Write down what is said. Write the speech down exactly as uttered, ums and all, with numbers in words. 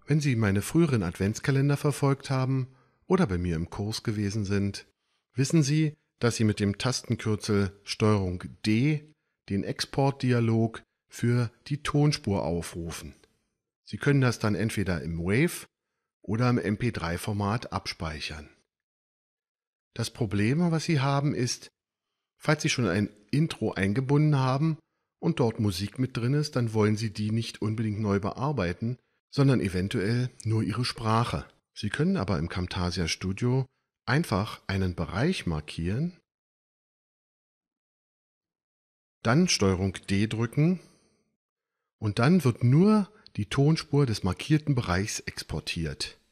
Wenn Sie meine früheren Adventskalender verfolgt haben oder bei mir im Kurs gewesen sind, wissen Sie, dass Sie mit dem Tastenkürzel Steuerung D den Exportdialog für die Tonspur aufrufen. Sie können das dann entweder im WAV oder im M P drei Format abspeichern. Das Problem, was Sie haben, ist, falls Sie schon ein Intro eingebunden haben und dort Musik mit drin ist, dann wollen Sie die nicht unbedingt neu bearbeiten, sondern eventuell nur Ihre Sprache. Sie können aber im Camtasia Studio einfach einen Bereich markieren, dann Steuerung D drücken und dann wird nur die Tonspur des markierten Bereichs exportiert.